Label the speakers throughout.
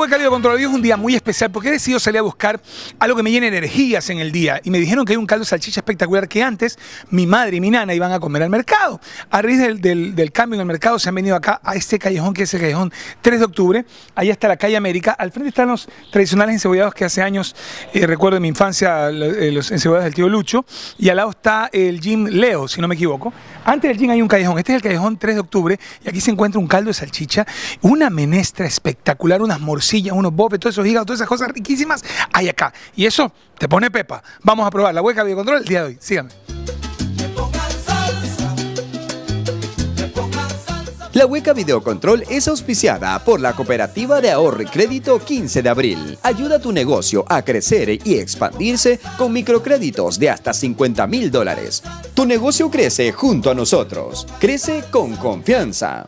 Speaker 1: Hueca Biocontrol, hoy es un día muy especial porque he decidido salir a buscar algo que me llene energías en el día. Y me dijeron que hay un caldo de salchicha espectacular que antes mi madre y mi nana iban a comer al mercado. A raíz del cambio en el mercado se han venido acá a este callejón, que es el callejón 3 de octubre. Ahí está la calle América. Al frente están los tradicionales encebollados que hace años, recuerdo de mi infancia, los encebollados del tío Lucho. Y al lado está el gym Leo, si no me equivoco. Antes del gym hay un callejón. Este es el callejón 3 de octubre. Y aquí se encuentra un caldo de salchicha, una menestra espectacular, unas morcillas, unos bofes, todos esos hígados, todas esas cosas riquísimas hay acá. Y eso te pone pepa. Vamos a probar la Hueca Biocontrol el día de hoy. Síganme.
Speaker 2: La Hueca Videocontrol es auspiciada por la Cooperativa de Ahorro y Crédito 15 de Abril. Ayuda a tu negocio a crecer y expandirse con microcréditos de hasta $50,000. Tu negocio crece junto a nosotros. Crece con confianza.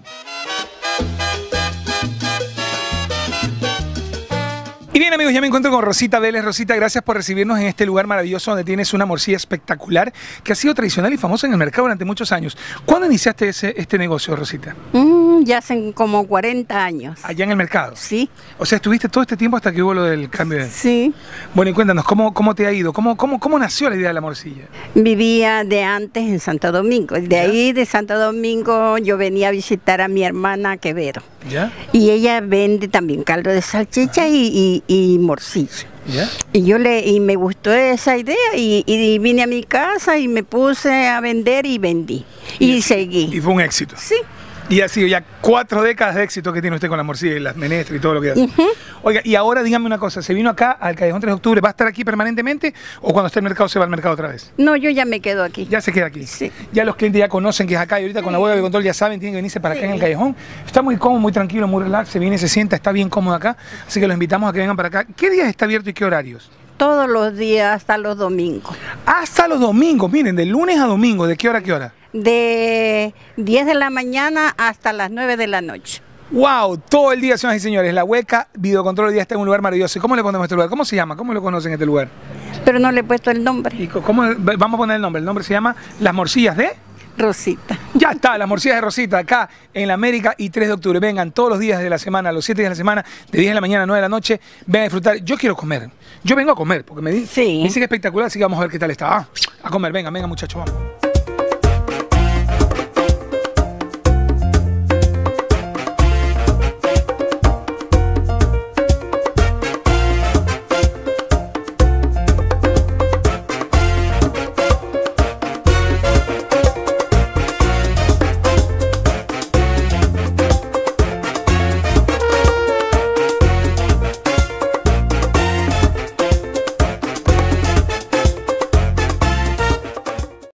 Speaker 1: Y bien, amigos, ya me encuentro con Rosita Vélez. Rosita, gracias por recibirnos en este lugar maravilloso donde tienes una morcilla espectacular que ha sido tradicional y famosa en el mercado durante muchos años. ¿Cuándo iniciaste este negocio, Rosita?
Speaker 3: Ya hacen como 40 años.
Speaker 1: ¿Allá en el mercado?
Speaker 3: Sí.
Speaker 1: O sea, estuviste todo este tiempo hasta que hubo lo del cambio de...
Speaker 3: Sí.
Speaker 1: Bueno, y cuéntanos, ¿cómo te ha ido? ¿Cómo nació la idea de la morcilla?
Speaker 3: Vivía de antes en Santo Domingo. De ahí de Santo Domingo yo venía a visitar a mi hermana Quevedo.
Speaker 1: ¿Ya?
Speaker 3: Y ella vende también caldo de salchicha y morcilla.
Speaker 1: ¿Ya?
Speaker 3: Y me gustó esa idea y vine a mi casa y me puse a vender y vendí. Y seguí.
Speaker 1: Y fue un éxito.
Speaker 3: Sí.
Speaker 1: Y ha sido ya 4 décadas de éxito que tiene usted con la morcilla y las menestras y todo lo que hace. Oiga, y ahora dígame una cosa, ¿se vino acá al Callejón 3 de octubre? ¿Va a estar aquí permanentemente o cuando esté el mercado se va al mercado otra vez?
Speaker 3: No, yo ya me quedo aquí.
Speaker 1: Ya se queda aquí.
Speaker 3: Sí.
Speaker 1: Ya los clientes ya conocen que es acá y ahorita con la Hueca Biocontrol ya saben, tienen que venirse para acá en el Callejón. Está muy cómodo, muy tranquilo, muy relax, se viene, se sienta, está bien cómodo acá. Así que los invitamos a que vengan para acá. ¿Qué días está abierto y qué horarios?
Speaker 3: Todos los días hasta los domingos.
Speaker 1: Hasta los domingos, miren, de lunes a domingo, ¿de qué hora a qué hora?
Speaker 3: De 10 de la mañana hasta las 9 de la noche.
Speaker 1: ¡Wow! Todo el día, señoras y señores. La Hueca Biocontrol hoy día está en un lugar maravilloso. ¿Cómo le ponemos a este lugar? ¿Cómo se llama? ¿Cómo lo conocen este lugar?
Speaker 3: Pero no le he puesto el nombre.
Speaker 1: ¿Y vamos a poner el nombre? El nombre se llama Las Morcillas de...
Speaker 3: Rosita.
Speaker 1: Ya está, Las Morcillas de Rosita, acá en la América y 3 de octubre. Vengan todos los días de la semana, los 7 días de la semana, de 10 de la mañana a 9 de la noche. Vengan a disfrutar. Yo quiero comer. Yo vengo a comer, porque me dice que es espectacular, así que vamos a ver qué tal está. A comer, vengan muchachos, vamos.